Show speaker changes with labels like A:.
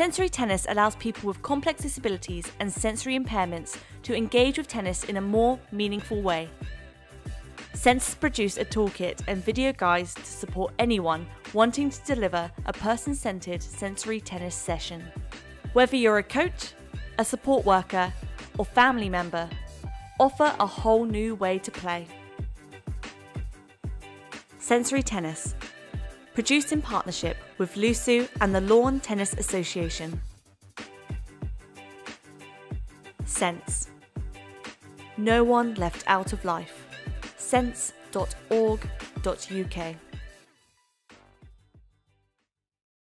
A: Sensory tennis allows people with complex disabilities and sensory impairments to engage with tennis in a more meaningful way. Sense has produced a toolkit and video guides to support anyone wanting to deliver a person-centered sensory tennis session. Whether you're a coach, a support worker, or family member, offer a whole new way to play. Sensory Tennis, produced in partnership with LUSU and the Lawn Tennis Association. Sense. No one left out of life. sense.org.uk